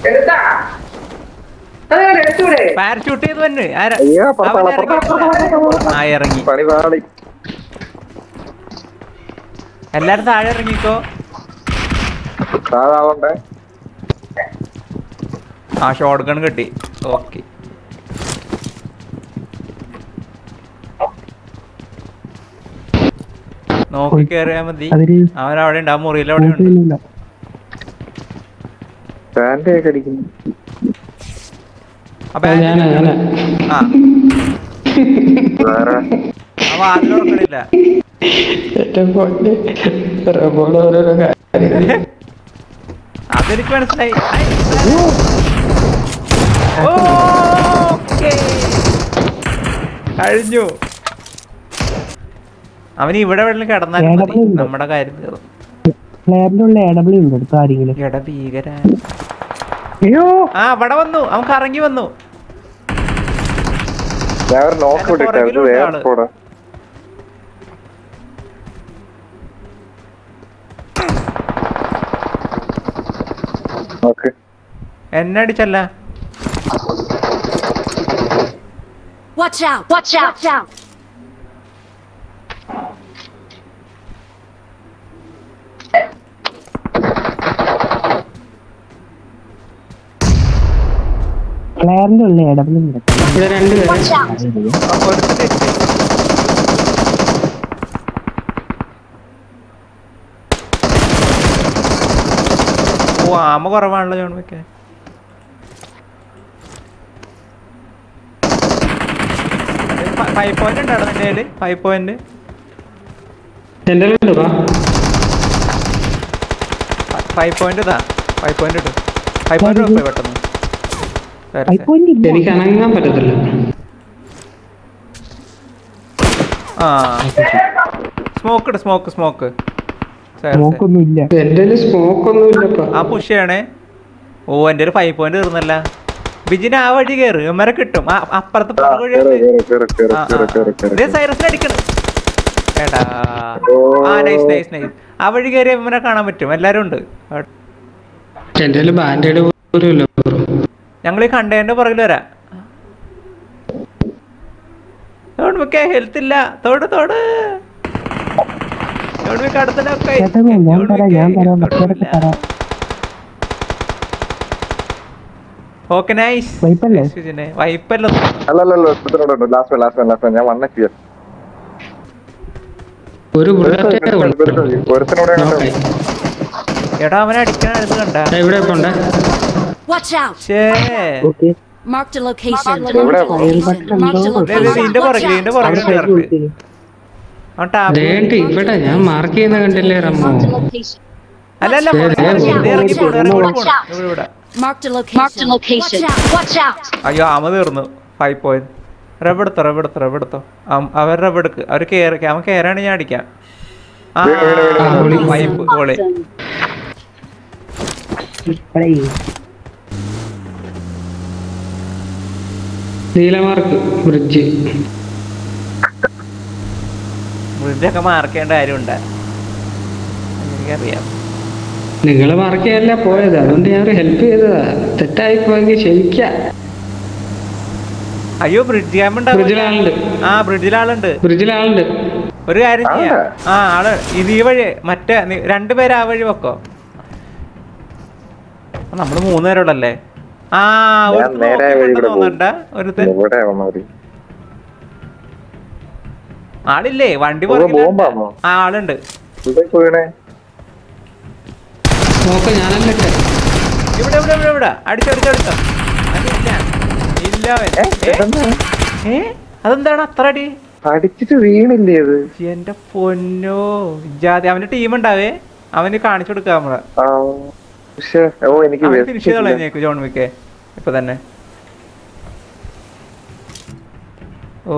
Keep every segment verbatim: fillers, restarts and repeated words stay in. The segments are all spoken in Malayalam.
പാരഷൂട്ട് ചെയ്ത് വന്ന് ഇറങ്ങി. എല്ലാരും താഴെ ഇറങ്ങിക്കോ. ആ ഷോട്ട് ഗൺ കിട്ടി. ഓക്കെ നോക്കി കേറിയാ മതി. അവൻ അവിടെ ഉണ്ട്, ആ മുറിയിൽ അവിടെ ഉണ്ട്. അപ്പൊ അതിലൊറക്കണില്ല. അതെനിക്ക് മനസ്സിലായി. കഴിഞ്ഞു. അവന് ഇവിടെ വെള്ളം കിടന്നാലും മതി, നമ്മുടെ കാര്യം തീർന്നു. ആ അവിടെ വന്നു, അവൻ കറങ്ങി വന്നു. എന്നെ അടിച്ചല്ല. Watch out! Watch out! Watch out! പ്ലെയറിന്റെ ഉള്ള ഇടപെടലും ഇവിടെ രണ്ട് ഓ ആമ കുറവാണല്ലോ ജോൺ വെക്കാൻ. ഫൈവ് പോയിന്റ് ഉണ്ടാണോ നിന്റെ കയ്യില്? ഫൈവ് പോയിന്റ് ഫൈവ് പോയിന്റ് ഇതാ. ഫൈവ് പോയിന്റ് ഇട്ടു. ഫൈവ് പോയിന്റ് പോയി പെട്ടെന്ന്. എനിക്ക് അനങ്ങാൻ പറ്റത്തില്ല. ആ സ്മോക്ക് ഇട്, സ്മോക്ക് സ്മോക്ക്. ആ പുഷ് ചെയ്യണേ. ഓ എന്റെ ഒരു ഫൈവ് പോയിന്റ് തീർന്നല്ല. ബിജിന് ആ വഴി കയറ്, ഇമ്മരെ കിട്ടും. അപ്പുറത്ത് സൈറസിനെ അടിക്കണം. ഏട്ടാ ആ നൈസ് നൈസ് നൈസ്. ആ വഴി കയറി ഇമ്മനെ കാണാൻ പറ്റും. എല്ലാരും ഉണ്ട്. ഞങ്ങൾ ഈ കണ്ടേന്റെ പുറകിൽ വരാം. തോടുമിക്ക ഹെൽത്ത് ഇല്ല. തോട് തോട് തോടുമിക്ക അടുത്തതൊക്കെ ഓക്കെ നൈസ്. വൈപ്പല്ലോ എടാ അവനെ അടിക്കാൻ അടുത്ത് കണ്ട. Watch out! Okay. Marked a location. നിന്റെ പുറകിൽ നിന്റെ പുറകിൽ ഇവിടെ ഞാൻ മാർക്ക് ചെയ്യുന്ന കണ്ടില്ലേ റമ്മോ? അല്ലല്ല അയ്യോ ആമ തീർന്നു. Five point റബെടുത്തോ റബെടുത്തോ റബെടുത്തോ. അവർ റബെടുക്ക്. അവർ കേറി അവൻ കേറാണ് ഞാൻ അടിക്കാം. ആ വൈപ്പ് ഗോളി. നീലമാർക്ക് ബ്രിഡ്ജ് ബ്രിഡ്ജൊക്കെ മാർക്ക് ചെയ്യേണ്ട കാര്യമുണ്ട്. എനിക്കറിയാം. നിങ്ങള് മാർക്ക് ചെയ്യാനല്ല പോയത്, അതുകൊണ്ട് ഞാൻ ഹെൽപ്പ് ചെയ്തതാ. തെറ്റായി പോയെങ്കിൽ ക്ഷമിക്കാം. അയ്യോ ബ്രിഡ്ജ് ക്യാമ്പ് ബ്രിഡ്ജിലാളുണ്ട്. ആ ബ്രിഡ്ജിലാളുണ്ട് ബ്രിഡ്ജിലാളുണ്ട്. ഒരു കാര്യം ചെയ്യാം. ആ ആള് ഇത് ഈ വഴി മറ്റേ രണ്ടുപേര് ആ വഴി വെക്കോ. നമ്മള് മൂന്ന് പേരോടല്ലേ. ആ തോന്നണ്ട ഒരു ആളില്ലേ വണ്ടി ആ ആളുണ്ട്. ഇവിടെ ഇവിടെ ഇവിടെ ഇവിടെ അടിച്ചടിച്ചടിച്ചോ. ഇല്ല ഏ അതെന്താണ് അത്ര അടി? അടിച്ചിട്ട് വീണില്ലേ അത്? എന്റെ പൊന്നോ ജാതി. അവന്റെ ടീം ഉണ്ടാവേ, അവന് കാണിച്ചു കൊടുക്കാം നമ്മളെ. ഫിനിഷ് കളഞ്ഞേക്കു ജോൺ വിക്കെ ഇപ്പൊ തന്നെ. ഓ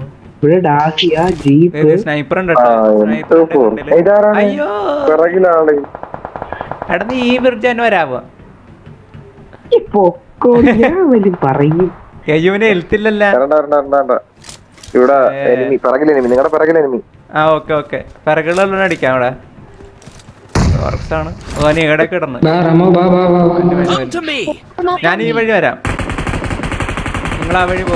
സ്നൈപ്പർ ഉണ്ട്. അയ്യോ എടാ നീ ഈ ബ്രിഡ്ജ് തന്നെ വരാവോ? യജുവിന് ഹെൽത്ത് ഇല്ലല്ലോ. ആ ഓക്കെ ഓക്കെ പിറകിലുള്ള അടിക്കാം അവിടെ. വർക്സാണ്. ഓ നീ എവിടെയൊക്കെ ഇടണം. ബാ റമോ ബാ ബാ ബാ ബാ. ഞാൻ ഈ വഴി വരാം, നിങ്ങൾ ആ വഴി പോ.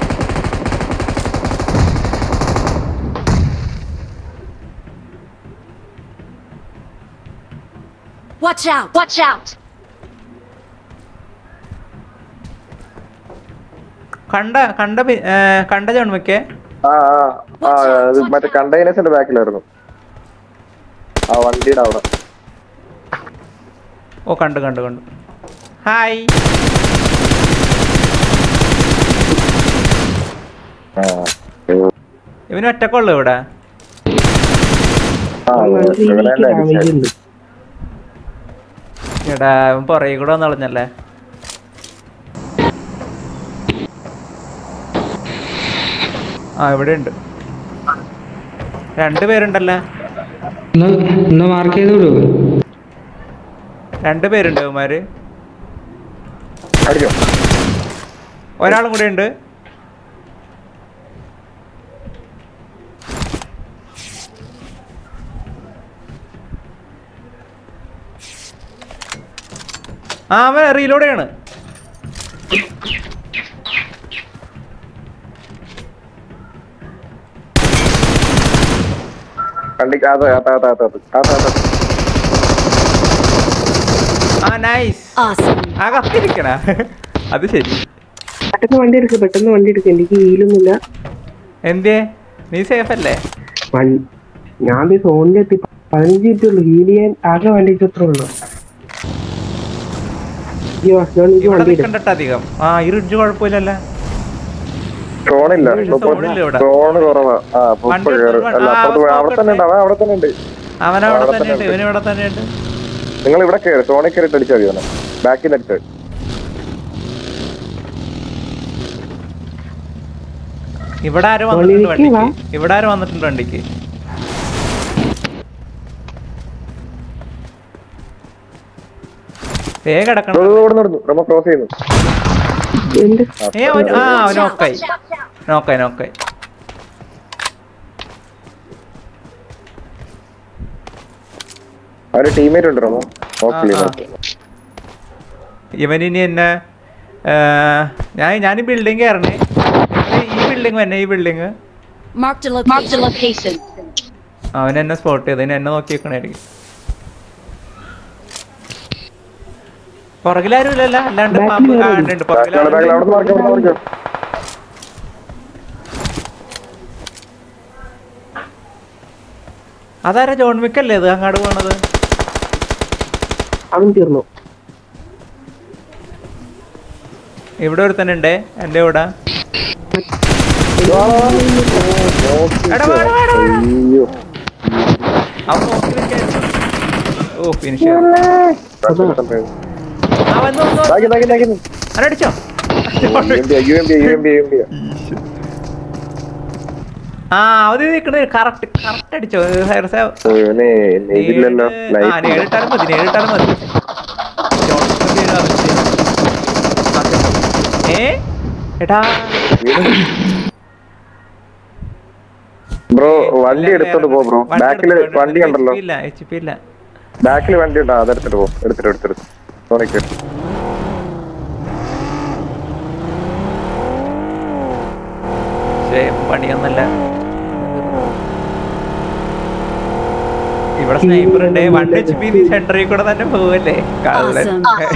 Watch out! Watch out! കണ്ട കണ്ട പി- ഏ, കണ്ട ജോൺമിക്കേ ആ ആ ആ അത് മറ്റേ കണ്ടെയ്നേഴ്സിന്റെ ബാക്കിലായിരുന്നു ആ വണ്ടിയുടെ അവിടെ. ഓ കണ്ടു കണ്ടു കണ്ടു. ഹായ്. ആ ഇവന് ഒറ്റക്കുള്ളൂ ഇവിടെ. ആ ഇവിടെ തന്നെ അടിച്ചത്. എടാ അവൻ പുറകെ കൂടെ വന്ന് കളഞ്ഞല്ലേ. ആ ഇവിടെ ഉണ്ട് രണ്ട് പേരുണ്ടല്ലോ. ഒന്ന് ഒന്ന് മാർക്ക് ചെയ്ത് വിടൂ. രണ്ട് പേരുണ്ട് അവന്മാര്. അടിച്ചോ ഒരാളും കൂടെ ഉണ്ട്. ആ അവൻ റീലോടെയാണ്. കണ്ടി അതെ അതെ അതെ അതെ അതെ അതെ ആ നൈസ്. Awesome. ആ കത്തിരിക്കണ അത് ശരി. പെട്ടെന്ന് വണ്ടി എടുക്കുക, പെട്ടെന്ന് വണ്ടി എടുക്കുക. എനിക്ക് ഹീലൊന്നുമില്ല. എന്തേ നീ സേഫ് അല്ലേ? വൺ- ഞാൻ സോണിലെത്തി പതിനഞ്ച് മിനിറ്റ് ഉള്ളു ഹീൽ ചെയ്യാൻ. ആകെ വണ്ടി എത്ര ഉള്ളു? ഇവിടെ നിൽക്കണ്ടട്ട അധികം. ആ ഈ റിഡ്ജ് കുഴപ്പമില്ലല്ലോ. സോണില്ല സോണില്ല ഇവിടെ. സോണ് കുറവാ. ആ ഇപ്പൊ വണ്ടി കേറ്. എടുത്ത് അല്ല ആ, അപ്പുറത്ത് അവിടെ തന്നെ ഉണ്ട്. അവൻ അവിടെ തന്നെ ഉണ്ട്. അവൻ അവിടെ അവിടെ തന്നെ ഉണ്ട്, തന്നെ ഇവൻ ഇവിടെ തന്നെ ഉണ്ട്. നിങ്ങൾ ഇവിടെ കയറി സോണിൽ കയറിയിട്ട് അടിച്ചാൽ മതി. ബാക്കിൽ അടിച്ച് ഇവിടെ ആരും വന്നിട്ടുണ്ട് വണ്ടിക്ക്. ഇവിടെ ആരും വന്നിട്ടുണ്ട് വണ്ടിക്ക്. ഏ കിടക്കണം. നടന്നു നമ്മ ക്രോസ് ചെയ്യുന്നു. ഏ അവൻ ആ അവൻ നോക്കായി നോക്കായി നോക്കായി. അവര് ടീമേറ്റ് ഉണ്ട് റമോ. ഇവനിനി എന്നെ ഞാൻ ഞാൻ ഈ ബിൽഡിംഗ് കയറണേ. ഈ ബിൽഡിംഗ് തന്നെ ഈ building. Marked a location. Marked a location. അവൻ എന്നെ സ്പോട്ട് ചെയ്ത് എന്നെ നോക്കി വെക്കണായിരിക്കും. പുറകിലാരും ഇല്ലല്ലോ, അല്ലാണ്ട് പാമ്പ് കാണുന്നുണ്ട് പുറകിലാരും. അതാരാ ജോൺ വിക്കല്ലേ ഇത് അങ്ങാട് പോണത്? അവൻ തീർന്നു. ഇവിടെ ഒരു തന്നെ ഉണ്ടേ എന്റെ കൂടെ. അവൻ നോക്കി നിൽക്കായിരുന്നു. ഓ ഫിനിഷ്. അടിച്ചോ ആ അവധി നിൽക്കണ കറക്റ്റ് കറക്റ്റ് അടിച്ചോ. നേരിട്ടാലും മതി നേരിട്ടാലും മതി. ഏ എടാ ബ്രോ വണ്ടി എടുത്തോണ്ട് പോ ബ്രോ. ബാക്കില് വണ്ടി ഉണ്ടല്ലോ. ഇല്ല എച്ച് പി ഇല്ല. ബാക്കിൽ വണ്ടി ഉണ്ടോ? അതെടുത്തിട്ട് പോ. എടുത്തിട്ട് എടുത്തിട്ട് സോണിക്ക് പണിയൊന്നല്ല. ഇവിടെ സ്നൈപ്പർ ഉണ്ട്. വൺ എച്ച് പി നീ സെന്ററിൽ കൂടെ തന്നെ പോവല്ലേ കള്ളൻ.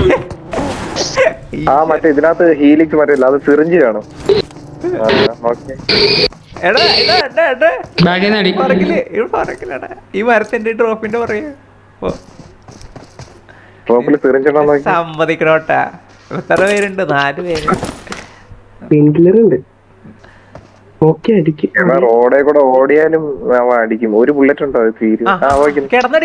ആ മറ്റേ ഇതിനകത്ത് ഹീലിക്സ് മറ്റേ അത് സിറിഞ്ച് കാണും. എടാ എടാ എടാ എടാ ബാഗിൽ നിന്ന് അടി. പറക്കില് ഇവിടെ പറക്കില്ലടാ. ഈ മരത്തിന്റെ ഡ്രോപ്പിന്റെ പറയാ ഡ്രോപ്പിൽ സിറിഞ്ച് ഉണ്ടോ സമ്മതിക്കണോട്ടാ. എത്ര പേരുണ്ട്? നാല് പേര്. പെയിൻകില്ലർ ഉണ്ട്. ഓക്കെ അടിക്കും. റോഡേ കൂടെ ഓടിയാലും അവൻ അടിക്കും. ഒരു ബുള്ളറ്റ് ഉണ്ടോ? തീരും. കിടന്നടി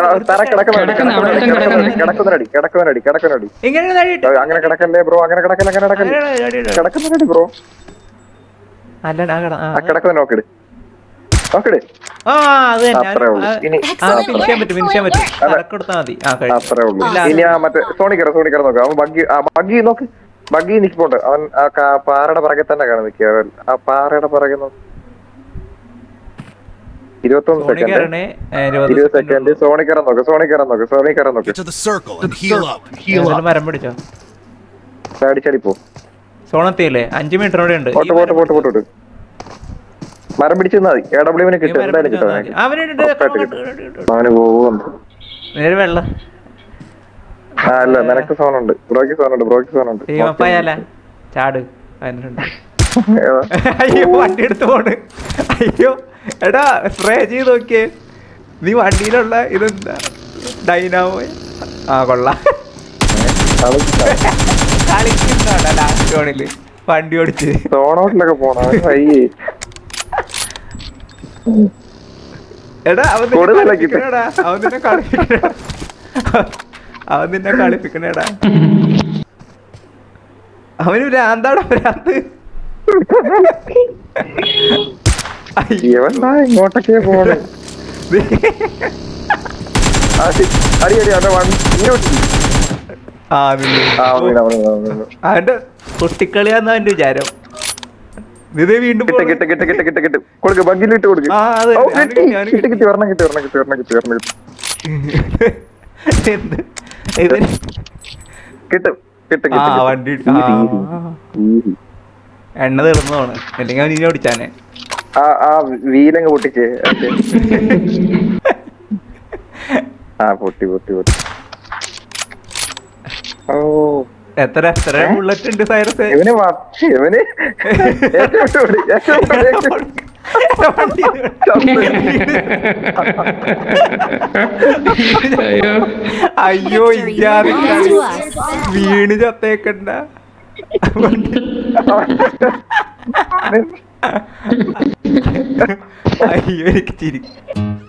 കിടക്കുന്നടി കിടക്കുന്നടി കിടക്കുന്നടി അങ്ങനെ കിടക്കല്ലേ ബ്രോ. അങ്ങനെ കിടക്കല്ലേ അങ്ങനെ കിടക്കല്ലേ കിടക്കുന്നടി ബ്രോ. കിടക്കുന്ന നോക്കിട് നോക്കിട്. അത്രേ ഉള്ളൂ. ഇനി അത്രേ ഉള്ളൂ. ഇനി ആ മറ്റേ സോണിക്കറ സോണിക്കറ നോക്കാം. അവൻ ബഗ്ഗി ആ ബഗ്ഗി നോക്ക്. ബഗ്ഗി നിൽക്കുന്നുണ്ട്. അവൻ ആ പാറയുടെ പുറകെ തന്നെ കാണാൻ നിൽക്കുക. ആ പാറയുടെ പുറകെ നോക്ക്. ഇരുപത്തൊന്ന് സോണി സെക്കൻഡ് കയറണേ ഇരുപത് ഇരുപത് സെക്കൻഡ് സോണി കയറാൻ നോക്ക് സോണി കയറാൻ നോക്ക് സോണി കയറാൻ നോക്ക് Get to the circle and heal up. Second മരം പിടിച്ചോ ചാടി ചാടി പോ സോണെത്തിയില്ലേ അഞ്ച് മീറ്റർ കൂടെ ഉണ്ട് പോട്ട് പോട്ട് പോട്ട് പോട്ട് പോട്ട് മരം പിടിച്ചു മതി എ ഡബ്ല്യുവിന് കിട്ടും എന്തായാലും കിട്ടും അവന് പോകും നേരെ വെള്ളം ആ അല്ല നിനക്ക് സോണുണ്ട് ബ്രോക്ക് സോണുണ്ട് ബ്രോക്ക് സോണുണ്ട് ടീമപ്പായാല ചാട് പതിനെട്ടുണ്ട് അയ്യോ വണ്ടി എടുത്ത് പോണ് അയ്യോ എടാ സ്പ്രേ ചെയ്ത് നോക്കിയേ നീ വണ്ടിയിലുള്ള ഇതെന്താ ഡൈനാമോ ആ കൊള്ളാം കളിക്കുന്നുണ്ടോ ലാസ്റ്റ് സോണില് വണ്ടി ഓടിച്ച് സോണോട്ടിലൊക്കെ പോണ അയ്യേ എടാ അവൻ നിന്നെ കളിപ്പിക്കണേടാ അവൻ നിന്നെ കളിപ്പിക്കണേടാ അവൻ നിന്നെ കളിപ്പിക്കണേടാ അവന് ഭ്രാന്താടാ ഭ്രാന്ത് ഇവന്താ ഇങ്ങോട്ടൊക്കെ പോണേ അടി അടി അവന്റെ വണ്ടി ആ അവന്റെ കുട്ടിക്കളിയാന്ന് അവന്റെ വിചാരം ഇത് വീണ്ടും കിട്ട കിട്ട കിട്ട കിട്ട കിട്ട കിട്ടും കൊടുക്ക് ബഗ്ഗിലിട്ട് കൊടുക്ക് ആ അതെ കിട്ടി കിട്ടി ഒരെണ്ണം കിട്ടി ഒരെണ്ണം കിട്ടി ഒരെണ്ണം കിട്ടി ഒരെണ്ണം കിട്ടി എന്ത് ഇത് കിട്ടും കിട്ടും ആ കിട്ടും വണ്ടി എണ്ണ തീർന്നതാണ് അല്ലെങ്കിൽ അവൻ ഇനി ഓടിച്ചാനെ ആ ആ വീലങ്ങ് പൊട്ടിച്ചേ ആ പൊട്ടി പൊട്ടി പൊട്ടി ഓ എത്ര എത്ര ബുള്ളറ്റ് ഉണ്ട് സൈറസ് ഇവന് ഇവന് അയ്യോ ഇല്ലാതെ വീണ് ചത്തേക്കണ്ട അയ്യോ എനിക്ക് ചിരി